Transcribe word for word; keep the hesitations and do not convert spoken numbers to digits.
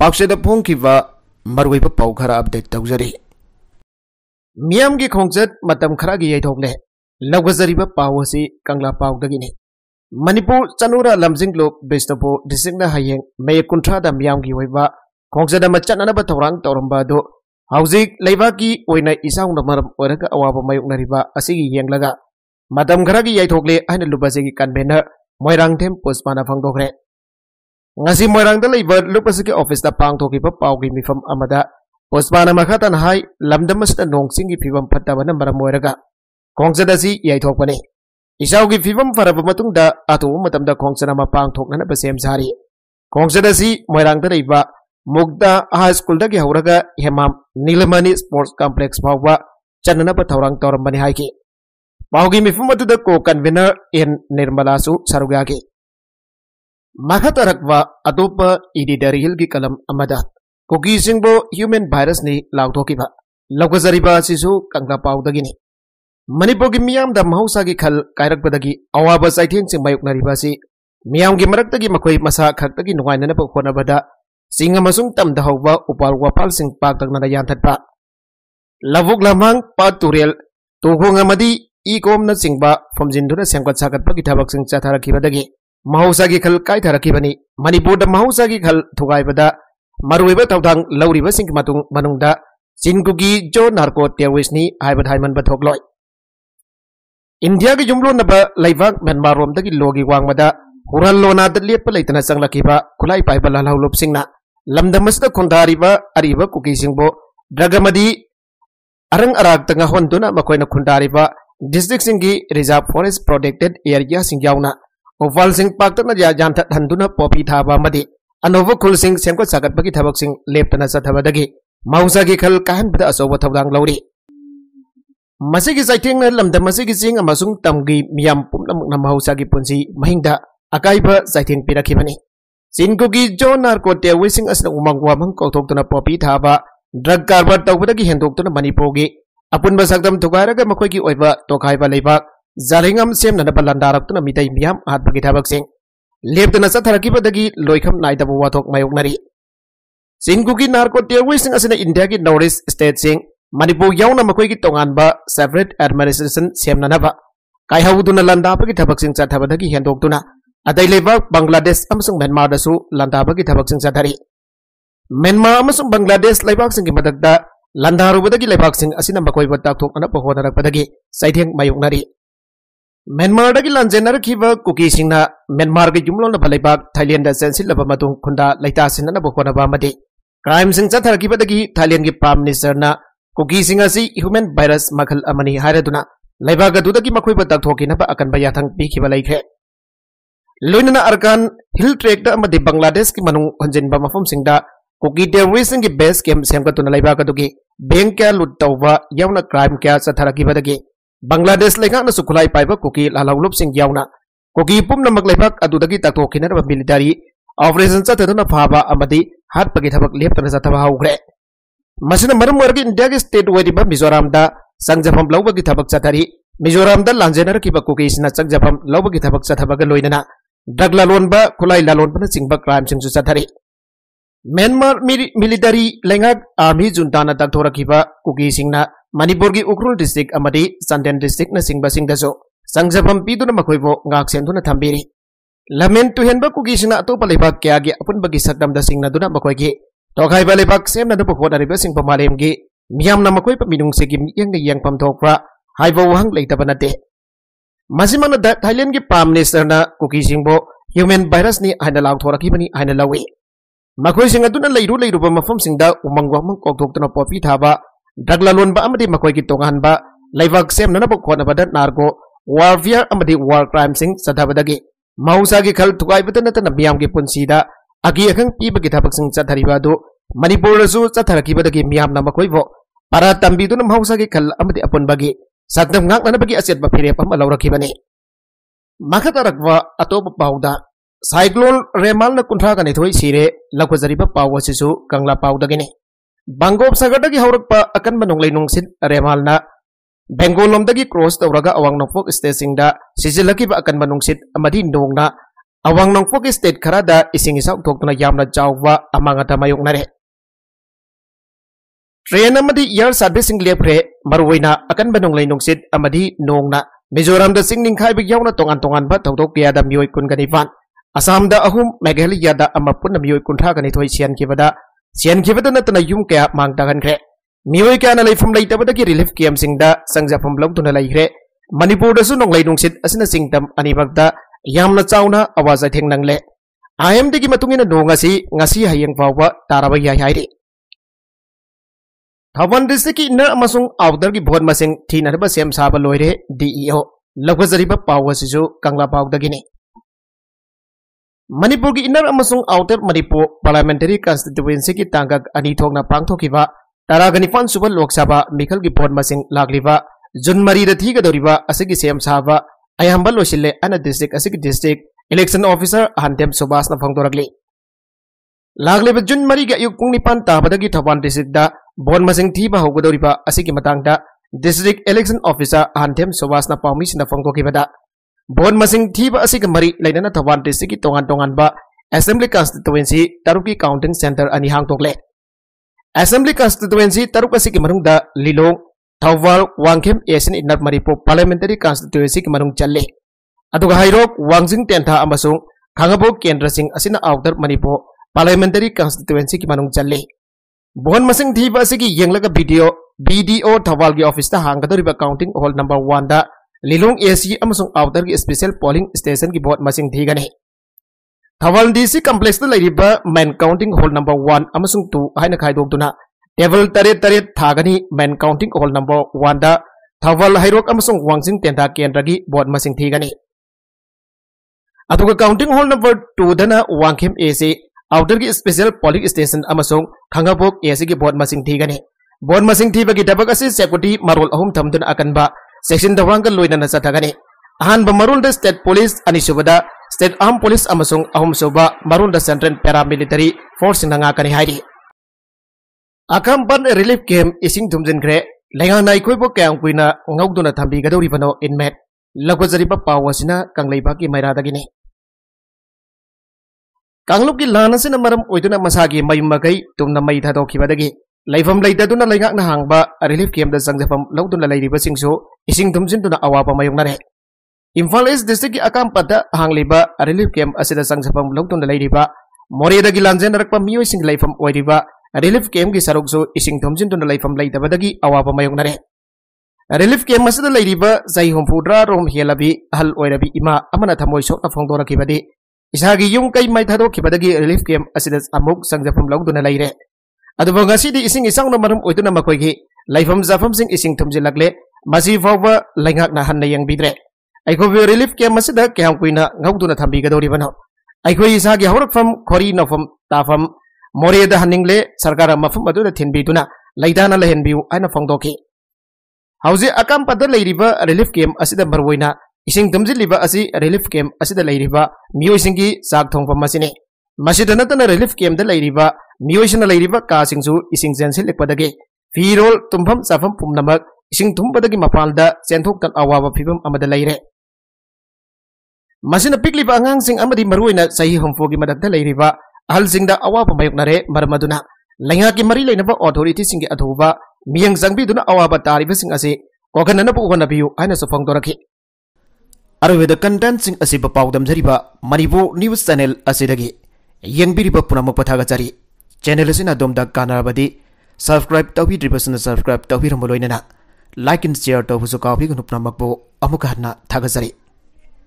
पाक्सेदा फोंखिबा मरुइबा पाउ खरा अपडेट तौजरी मियाम की खोंगचत मतम खरा की यैथोकले लौगजरिबा पाउ असि कंगला पाउ दगिनि मणिपुर चनुरा लमजिंगलोक बिष्णुपुर डिस्ट्रिक्ट हयेंग मे कुंथ्रा दा मियाम की ओइबा खोंगचदा मचननबा थौरांग तौरंबा दो हौजिक लेबाकी ओइना इसाउंदा मरम ओरगा अवाबा मायुकनरिबा असिगी येंगलगा मतम खरा की यैथोकले आइना लुबासेगी कन्वेनर मोइरांगथेम पुष्पाना फंगदोखरे ngasi moirang da leiba lupasiki office da pangthokiba paugi mifam amada puspana makhatan hai lamdamasda nongsing gi phibam phattabana maram moiraga khongchada si yaithokpani isau gi phibam faraba matungda atu matamda khongchana ma pangthokna ba sem sari khongchada si moirang da leiba mugda high school da gi hauraga hemam nilamani sports complex phawwa channa ba thorang torambani hai ki paugi mifam atu da ko convener in nirmala su saruga ki Makatarakwa adopa editorial ki kalam amada Kukisingbu human virusni Laothokkhiba Laukazariba sisu kangla paudagini Manipur ki miyam da mahausa ki khal kairakpadagi awaba saitheng sing mayuknariba si miyam ki maraktagi makhoi masa khaktagi nuwainana pa khonabada singa masung tamda hauba upal wapal sing paktagna yanthatpa Lavuk lamang paturel tuhung amadi ikomna singba phomjinduna sengkat sakat pagi thabak sing chatharakibadagi Mahausa ki khal kai tharakibani Manipur da mahausa ki khal thugaibada maruiba tawdang lauriba sing matung manungda sinkugi jo narco terroristni haiba thaiman bathokloi India ki jumlo naba laibak Myanmar rom dagi logi wangmada hural lona da lepa leitana sanglakiba khulai paiba lalhaulop singna lamdamasda khundariba ariba Kukisingbu dragamadi arang arak tanga honduna makoina khundariba district singi reserve forest protected area sing yauna Oval sing paktakna ya jantat handuna popi thaba madi anova khul sing semko sagat bagi thabak sing leptana sathabadagi mausa gi khal kahan bada asoba thabdang lauri masigi saitheng na lamda masigi sing amasung tamgi miyam pumna mukna mausa gi punsi mahingda akaiba saitheng pirakhibani sinko gi jo narco terrorism asna umangwa mang kothokna popi thaba drug carbar tawbadagi hendokna Manipur gi apunba sakdam thugairaga makhoi gi oiba tokhaiba leibak Zalingam sem na balandarak tu na mitai miyam at bagi thabak sing lep na sa tharakiba dagi loikham naida bu wathok mayoknari singugi narco terrorist sing asina India ki northeast state sing Manipur yauna makoi ki tongan ba separate administration sem na ba kai hawduna landa bagi thabak sing cha thabada gi hendok tuna adai lebak Bangladesh amsung Myanmar da su landa bagi thabak sing cha thari Myanmar amsung Bangladesh lebak sing ki madakda landaru badagi lebak sing asina makoi ba tak thok ana pohodarak padagi saitheng mayoknari Myanmar dagi lanjenar kiba Kukisingna Myanmar ki jumlo na balibak Thailand da sensil laba matung khunda laita sinna na bokona ba madi crime sing chathar kiba dagi Thailand ki prime minister na Kukisinga si human virus makhal amani hairaduna laibaga dudagi makhoi ba takthokina ba akan ba yathang pi kiba laikhe loinana arkan hill trek da amadi Bangladesh ki manung honjin ba mafum singda Kuki terrorist ki base camp semkatuna laibaga dugi bank kya lut tawba yauna crime kya chathar kiba dagi Bangladesh lekak na sukulai paiba Kuki lalawlup sing yauna Kuki pum namak lebak adudagi takthokina ba military operation chathaduna phaba amadi hat pagi thabak leptana chathaba haugre masina maram wargi India ki state waiba Mizoram da sangjapam lawbagi thabak chathari Mizoram da lanjenar kiba Kuki sina sangjapam lawbagi thabak chathabaga loinana dagla lonba khulai lalon bana singba crime sing chathari Myanmar military lengak army junta na takthora Kuki singna Manipur ki Ukrul district amadi Sandan district na singba singdaso sangjapam piduna makhoibo ngak senduna thambiri lamen tu henba Kukisingna atopa lebak kya gi apun bagi sakdam da singna duna makhoi gi tokhai ba lebak sem na dupo khona riba sing pamalem gi miyam na makhoi pa minung se gi yang ga yang pam thokra haibo wang leitaba nate masimana da Thailand ki prime minister na Kukisingbu human virus ni haina lauthorakhi bani haina lawi makhoi sing aduna leiru leiru ba mafam singda umangwa mang kokthokna popi thaba Daglalon ba amadi makoy ki tongan ba laibak sem na nabok khona badat narco warfare amadi war crime sing sadhabadagi mausa gi khal thukai batana tan miyam gi punsida agi akhang pi bagi thabak sing chathariba do Manipur su chatharaki badagi miyam na makoy bo para tambi du na mausa gi khal amadi apon bagi sakdam ngak na bagi aset ba phire pam alawrakhi bani makatarakwa atop pauda cyclone remal na kunthra ka ne thoi sire lakhozariba pawasisu kangla paudagini Bangop sagadagi haurakpa akan manunglay nungsit remal na Bengolom dagi cross tawraga awang nopok station da sisilaki ba akan manungsit amadi nung na awang nongpok state kharada ising isau thoktuna yamna chawwa amangata mayoknare train amadi air servicing lepre marwoina akan banong lainong sit amadi nongna Mizoram da singning khai big yauna tongan tongan ba thok thok ya da mioi kun gani van Assam da ahum Meghalaya da amapun mioi kun tha gani thoi sian kibada sian kibada natana yum kya mang dagan kre mioi kya na leifum leitabada ki relief camp sing da sangjapam log tuna laikre Manipur da su nong lainong sit asina singtam anibagda yamna chauna awaza thengnang le I M D ki matungina nonga si ngasi hayang fawwa taraba yai hairi Thawan district ki inner amasung outer ki bhon masing thinarba sem saba loire D E O lagwazariba pawa sisu kangla pawdagini Manipur ki inner amasung outer Manipur parliamentary constituency ki tangak ani thokna pangthokiba taragani fan suba lok sabha mikhal ki bhon masing lagliba jun mari da thiga doriba asigi sem saba ayamba losille ana district asigi district election officer handem subas na phangdoragli lagliba jun mari ga yuk pung nipan tabadagi Thawan district da Bon masing thiba hogodoriba asigi matangda district election officer handem subas na pawmi sina phangdokibada Bon masing thiba asigi mari lainana Thawan district ki tongan tongan ba assembly constituency taruki counting center ani hangtokle assembly constituency taruk asigi manungda Lilong Thawal Wangkhem Asian Inner Manipur parliamentary constituency ki manung challe aduga hairok Wangjing Tentha amasung Khangabok Kendra Singh asina outer Manipur parliamentary constituency ki manung challe Bon masing thiba asigi yenglaga video B D O Thawal ki office ta hanggadoriba counting hall number one da Lilong A C amasung outer ki special polling station ki bot masing thigani Thawal D C complex ta lairiba main counting hall number one amasung two haina khaidokduna table taret taret thagani main counting hall number one da Thawal hairok amasung Wangjing Tentha Kendra ki bot masing thigani aduga counting hall number two dana Wangkhem A C outer ki special polling station amasung Khangabok A C ki bot masing thigani bot masing thiba ki dabak ase security marul ahum thamduna akanba section dawanga loina na sathagani ahan ba marul da state police ani subada state armed police amasung ahum suba marul da central paramilitary force na nga kani hairi akam ban relief camp ising thumjin kre lenga nai khoibo kyang kuina ngawduna thambi gadori bano inmet lagwazari ba pawasina kanglaiba ki maira dagini Kangluk ki lana sina maram oiduna masagi mayum magai tumna mai thado khibadagi laifam leitaduna laingak na hangba relief camp da sangjapam lawduna lairiba singso ising thumjin tuna awapa mayungnare Imphal East district ki akam pada hangliba relief camp asida sangjapam lawduna lairiba Moredagi lanjen rakpa miyo sing laifam oiriba relief camp ki sarukso ising thumjin tuna laifam leitabadagi awapa mayungnare relief camp asida lairiba zai humfudra rom helabi hal oirabi ima amana thamoi sokna phongdora khibadi Isagi yung kay may thado kibadagi relief camp asidas amuk sangjapam lawduna laire aduba ngasidi ising isang na maram oiduna makoygi laifam zafam sing ising thumjilagle masi fawba laingak na hanna yang bidre aiko relief camp asida kyam kuina ngawduna thambi gadori bano aiko isagi hawrakfam khori nofam tafam moreda haningle sarkara mafam aduna thinbiduna laidana lehenbiu aina phongdoki hauji akam pada leiriba relief camp asida barwoina Ising thumjiliba asi relief camp asida lairiba miyo singi sak thongpam masine masida natana relief camp da lairiba miyo sina lairiba ka singsu ising jensil lekpadagi firol tumpham safam pumnamak ising thumbadagi mapalda chenthok tan awaba phibam amada laire masina pikliba angang sing amadi maruina sahi humfogi madakta lairiba ahal singda awaba mayoknare marmaduna lainga ki mari lainaba authority singi athuba miyang sangbi duna awaba tariba sing ase kokanana pu honabiu aina sofang doraki Arweda content sing asiba pawdam jariba Manipur news channel asidagi yengbiriba punama pathaga chari channel asina domda kanarabadi subscribe tawhidribasna subscribe tawhiramoloinana like and share tawhusu kawi gunupnamakbo amuka hatna thaga chari